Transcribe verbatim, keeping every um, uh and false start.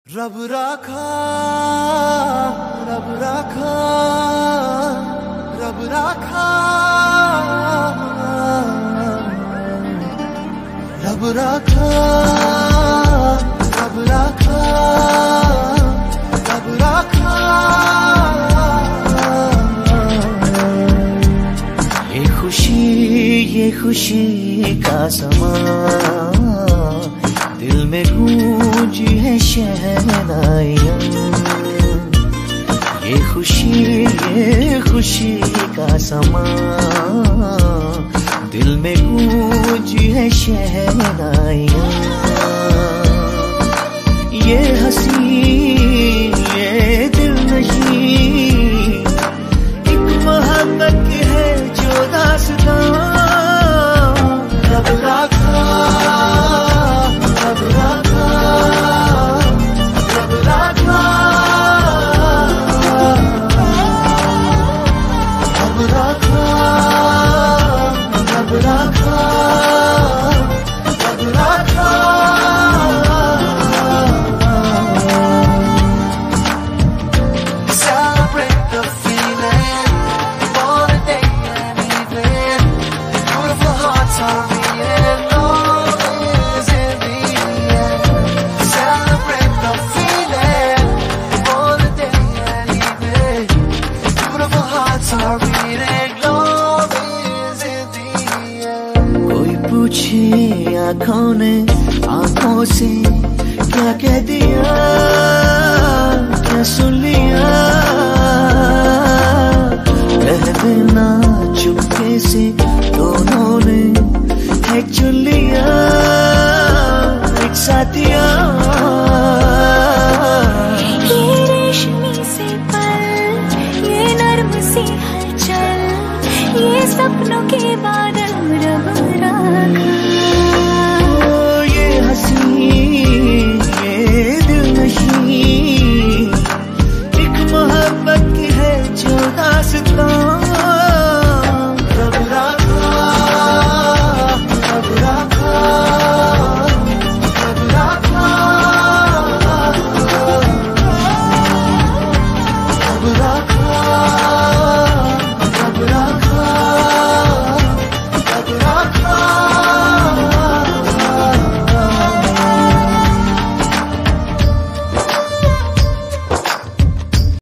रब राखा रब राखा रब राखा रब राखा रब राखा रब राखा। ये खुशी ये खुशी का समा दिल में गूंजी है शहनाइयाँ। ये खुशी ये खुशी का समा दिल में गूंजी है शहनाइयाँ। ये हंसी ये दिल नहीं एक मोहब्बत है जो दास्तां। रब राखा रब राखा रब राखा रब राखा रब राखा रब राखा। Celebrate the feeling for the day and evening. Beautiful hearts are beating. कोई पूछे आँखों ने आँखों से क्या कह दिया, क्या सुन लिया